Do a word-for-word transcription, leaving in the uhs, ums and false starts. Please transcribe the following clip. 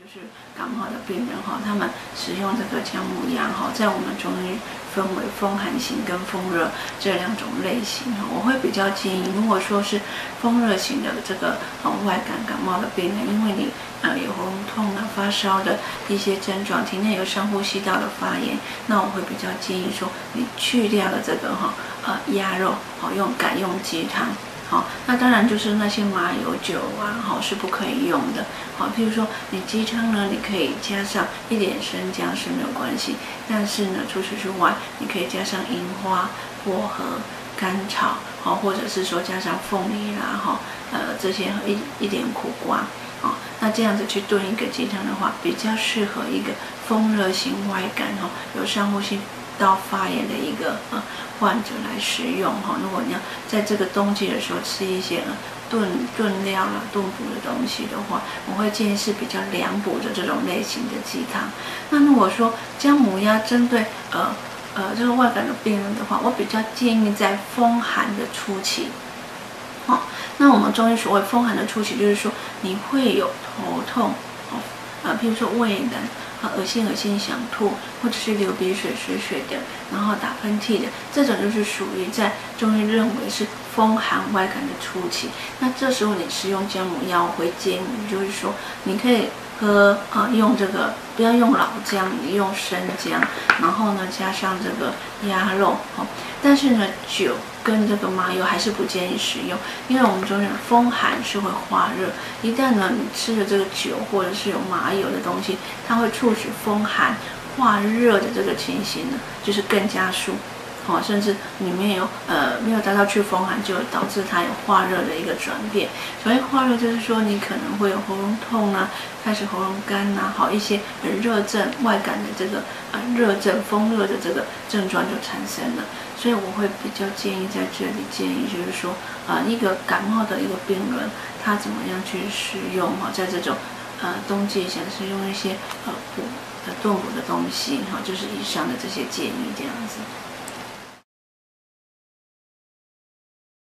就是感冒的病人哈，他们使用这个姜母鸭哈，在我们中医分为风寒型跟风热这两种类型哈。我会比较建议，如果说是风热型的这个呃外感感冒的病人，因为你呃有喉咙痛啊、发烧的一些症状，体内有上呼吸道的发炎，那我会比较建议说，你去掉了这个哈呃鸭肉，好用改用鸡汤。好，那当然就是那些麻油酒啊，好是不可以用的。好，譬如说你鸡汤呢，你可以加上一点生姜是没有关系，但是呢，除此之外，你可以加上银花、薄荷、甘草，好，或者是说加上凤梨啦，哈，呃，这些一一点苦瓜，好，那这样子去炖一个鸡汤的话，比较适合一个风热型外感哈，有上呼吸道发炎的一个呃患者来食用哈。如果你要在这个冬季的时候吃一些呃炖炖料啦、炖补的东西的话，我会建议是比较凉补的这种类型的鸡汤。那如果说姜母鸭针对呃呃这个外感的病人的话，我比较建议在风寒的初期。好，那我们中医所谓风寒的初期，就是说你会有头痛，哦，呃，譬如说胃冷。啊，恶心恶心想吐，或者是流鼻水水水的，然后打喷嚏的，这种就是属于在中医认为是风寒外感的初期。那这时候你食用姜母鸭，我会建议你就是说，你可以喝啊、呃，用这个不要用老姜，你用生姜，然后呢加上这个鸭肉，哦，但是呢酒跟这个麻油还是不建议食用，因为我们中医风寒是会化热，一旦呢你吃了这个酒或者是有麻油的东西，它会促使风寒化热的这个情形呢，就是更加速。哦，甚至里面有呃没有达到去风寒，就导致它有化热的一个转变。所谓化热，就是说你可能会有喉咙痛啊，开始喉咙干呐、啊，好一些热症外感的这个呃热症、风热的这个症状就产生了。所以我会比较建议在这里建议就是说，呃一个感冒的一个病人，他怎么样去食用哈，在这种呃冬季想是用一些呃补的炖补的东西哈，就是以上的这些建议这样子。